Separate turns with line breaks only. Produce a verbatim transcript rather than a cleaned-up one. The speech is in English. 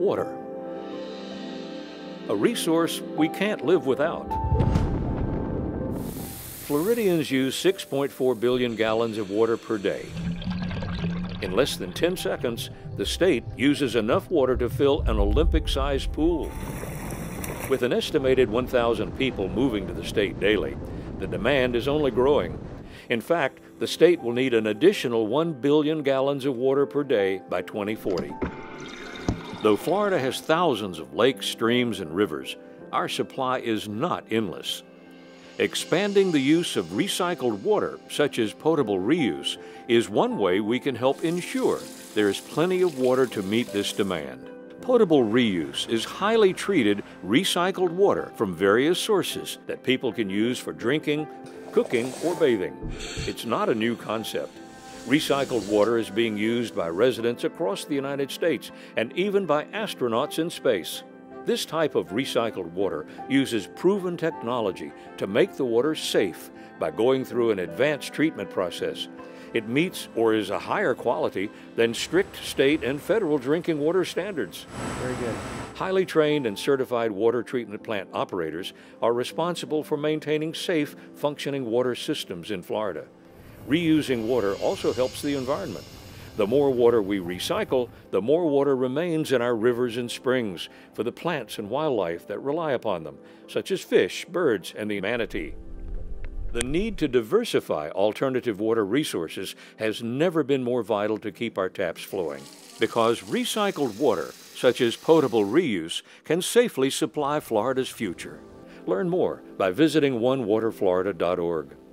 water, a resource we can't live without. Floridians use six point four billion gallons of water per day. In less than ten seconds, the state uses enough water to fill an Olympic-sized pool. With an estimated one thousand people moving to the state daily, the demand is only growing. In fact, the state will need an additional one billion gallons of water per day by twenty forty. Though Florida has thousands of lakes, streams, and rivers, our supply is not endless. Expanding the use of recycled water, such as potable reuse, is one way we can help ensure there is plenty of water to meet this demand. Potable reuse is highly treated, recycled water from various sources that people can use for drinking, cooking, or bathing. It's not a new concept. Recycled water is being used by residents across the United States and even by astronauts in space. This type of recycled water uses proven technology to make the water safe by going through an advanced treatment process. It meets or is a higher quality than strict state and federal drinking water standards.
Very good.
Highly trained and certified water treatment plant operators are responsible for maintaining safe, functioning water systems in Florida. Reusing water also helps the environment. The more water we recycle, the more water remains in our rivers and springs for the plants and wildlife that rely upon them, such as fish, birds, and the manatee. The need to diversify alternative water resources has never been more vital to keep our taps flowing, because recycled water, such as potable reuse, can safely supply Florida's future. Learn more by visiting one water florida dot org.